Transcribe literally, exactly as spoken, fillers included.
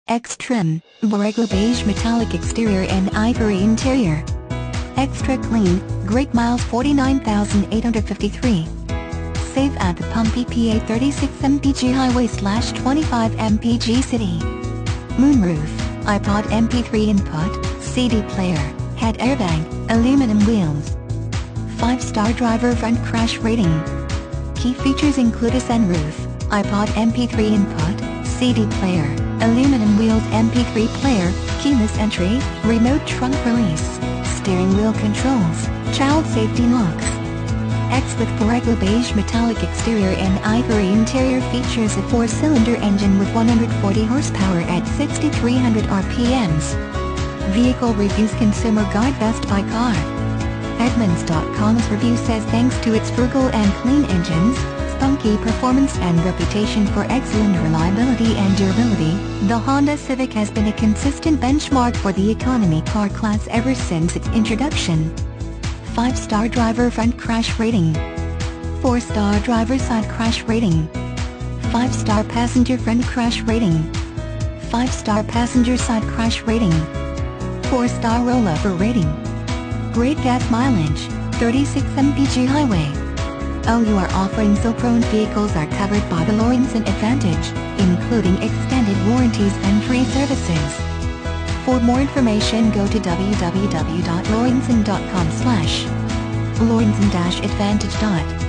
X-Trim, Borrego beige metallic exterior and ivory interior. Extra clean, great miles forty-nine thousand eight hundred fifty-three. Save at the pump E P A thirty-six M P G highway slash twenty-five M P G city. Moonroof, iPod M P three input, C D player, head airbag, aluminum wheels. five star driver front crash rating. Key features include a sunroof, iPod M P three input, C D player, aluminum wheels M P three player, keyless entry, remote trunk release, steering wheel controls, child safety locks. X with Borrego beige metallic exterior and ivory interior features a four-cylinder engine with one hundred forty horsepower at sixty-three hundred R P Ms. Vehicle reviews. Consumer Guide Best Buy Car. Edmunds dot com's review says thanks to its frugal and clean engines, spunky performance and reputation for excellent reliability and durability, the Honda Civic has been a consistent benchmark for the economy car class ever since its introduction. five star driver front crash rating. four star driver side crash rating. five star passenger front crash rating. five star passenger side crash rating. four star rollover rating. Great gas mileage, thirty-six M P G highway. O U R offerings. So-prone vehicles are covered by the Lorenzen Advantage, including extended warranties and free services. For more information go to w w w dot lorenzen dot com slash lorenzen dash advantage.